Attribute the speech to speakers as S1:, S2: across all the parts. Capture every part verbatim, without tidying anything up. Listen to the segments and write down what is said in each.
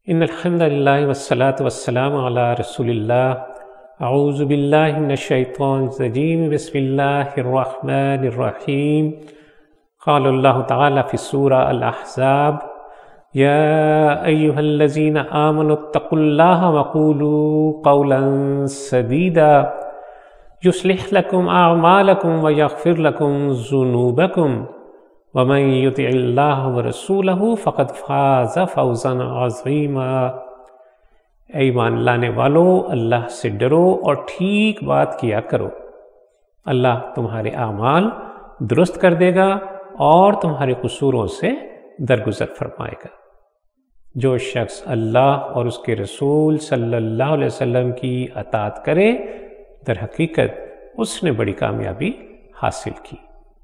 S1: ان الحمد للہ والصلاة والسلام علی رسول اللہ اعوذ باللہ من الشیطان الرجیم بسم اللہ الرحمن الرحیم قال اللہ تعالی فی سورہ الاحزاب یا ایہا الذین آمنوا اتقوا اللہ وقولوا قولا سدیدا یصلح لکم اعمالکم ویغفر لکم ذنوبکم ومن یطع اللہ ورسولہ فقد فاز فوزا عظیما۔ اے ایمان لانے والو، اللہ سے ڈرو اور ٹھیک بات کیا کرو، اللہ تمہارے اعمال درست کر دے گا اور تمہارے قصوروں سے درگزر فرمائے گا۔ جو شخص اللہ اور اس کے رسول صلی اللہ علیہ وسلم کی اطاعت کرے، در حقیقت اس نے بڑی کامیابی حاصل کی۔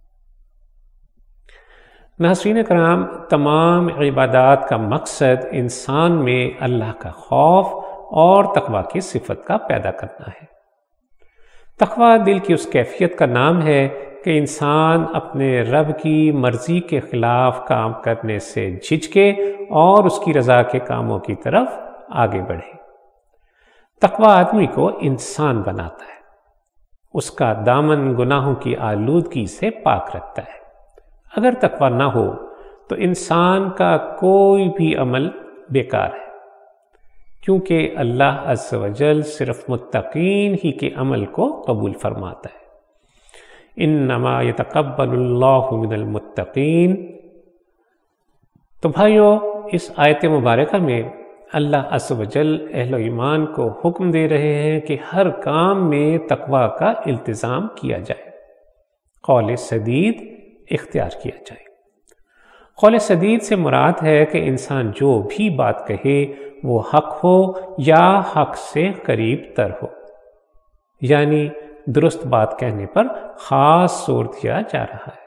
S1: ناظرین کرام، تمام عبادات کا مقصد انسان میں اللہ کا خوف اور تقوی کی صفت کا پیدا کرنا ہے۔ تقوی دل کی اس کیفیت کا نام ہے کہ انسان اپنے رب کی مرضی کے خلاف کام کرنے سے جھجکے اور اس کی رضا کے کاموں کی طرف آگے بڑھے۔ تقوی آدمی کو انسان بناتا ہے، اس کا دامن گناہوں کی آلودگی سے پاک رکھتا ہے۔ اگر تقوی نہ ہو تو انسان کا کوئی بھی عمل بیکار ہے، کیونکہ اللہ عز و جل صرف متقین ہی کے عمل کو قبول فرماتا ہے۔ انما یتقبل اللہ من المتقین۔ تو بھائیو، اس آیت مبارکہ میں اللہ عز و جل اہل ایمان کو حکم دے رہے ہیں کہ ہر کام میں تقوی کا التزام کیا جائے، قول سدید اختیار کیا جائے۔ قول سدید سے مراد ہے کہ انسان جو بھی بات کہے وہ حق ہو یا حق سے قریب تر ہو، یعنی درست بات کہنے پر خاص زور دیا جا رہا ہے۔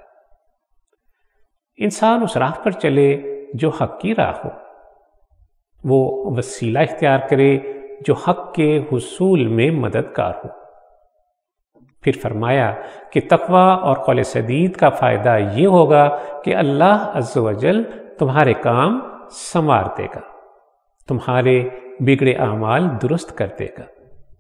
S1: انسان اس راہ پر چلے جو حق کی راہ ہو، وہ وسیلہ اختیار کرے جو حق کے حصول میں مددگار ہو۔ پھر فرمایا کہ تقوی اور قول سدید کا فائدہ یہ ہوگا کہ اللہ عز و جل تمہارے کام سنوار دے گا، تمہارے بگڑے اعمال درست کر دے گا۔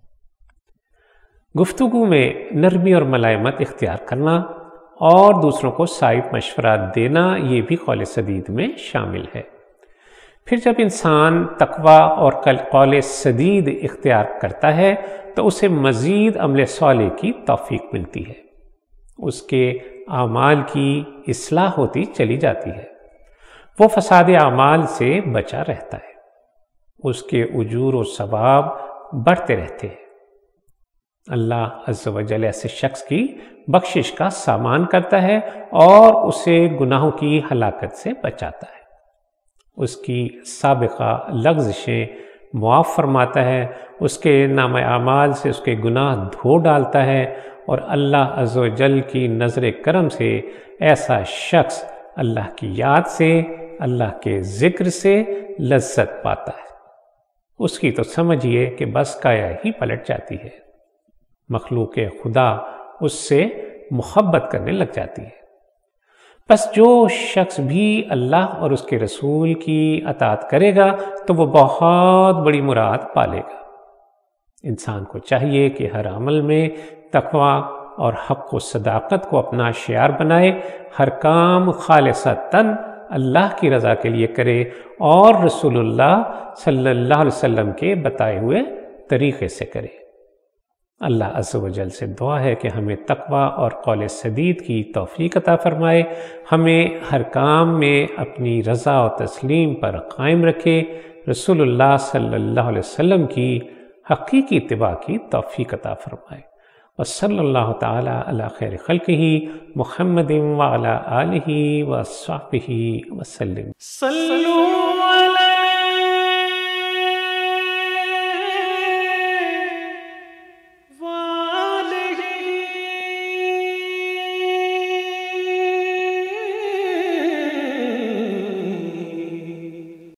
S1: گفتگو میں نرمی اور ملائمت اختیار کرنا اور دوسروں کو صائب مشورہ دینا، یہ بھی قول سدید میں شامل ہے۔ پھر جب انسان تقوی اور قول سدید اختیار کرتا ہے تو اسے مزید عمل صالح کی توفیق ملتی ہے، اس کے اعمال کی اصلاح ہوتی چلی جاتی ہے، وہ فساد اعمال سے بچا رہتا ہے، اس کے اجور و ثواب بڑھتے رہتے ہیں۔ اللہ عز و جل ایسے شخص کی بخشش کا سامان کرتا ہے اور اسے گناہوں کی ہلاکت سے بچاتا ہے، اس کی سابقہ لغزشیں معاف فرماتا ہے، اس کے نام اعمال سے اس کے گناہ دھو ڈالتا ہے، اور اللہ عز و جل کی نظر کرم سے ایسا شخص اللہ کی یاد سے، اللہ کے ذکر سے لذت پاتا ہے۔ اس کی تو سمجھیے کہ بس کایا ہی پلٹ جاتی ہے، مخلوق خدا اس سے محبت کرنے لگ جاتی ہے۔ بس جو شخص بھی اللہ اور اس کے رسول کی اطاعت کرے گا تو وہ بہت بڑی مراد پالے گا۔ انسان کو چاہیے کہ ہر عمل میں تقوی اور حق و صداقت کو اپنا شعار بنائے، ہر کام خالصتاً اللہ کی رضا کے لیے کرے اور رسول اللہ صلی اللہ علیہ وسلم کے بتائے ہوئے طریقے سے کرے۔ اللہ عز و جل سے دعا ہے کہ ہمیں تقوی اور قول سدید کی توفیق عطا فرمائے، ہمیں ہر کام میں اپنی رضا و تسلیم پر قائم رکھے، رسول اللہ صلی اللہ علیہ وسلم کی حقیقی اتباع کی توفیق عطا فرمائے۔ وصلی اللہ تعالی علی خیر خلقہ محمد وعلی آلہ وصحبہ وسلم۔
S2: صلو